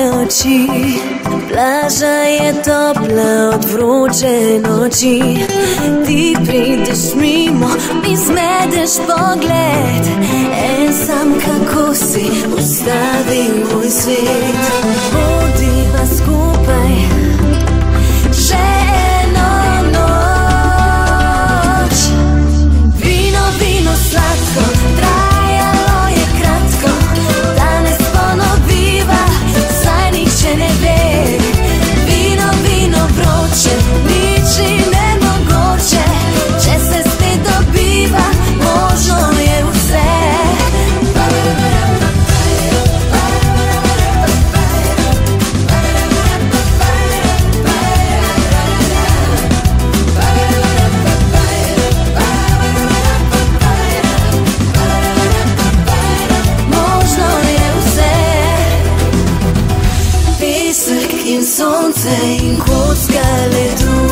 oči. Plaža je topla od vroče noči. Ti prideš mimo, mi zmedeš pogled. En sam kako si, ustavi moj svet. Bodiva skupaj še eno noč. Vino, vino, sladko, trajalo je kratko. Danes ponoviva, saj nihče ne ve. Vino, vino, vroče, niči nemogoče. Če se spet dobiva, možno je vse. In sonce in kocka ledu.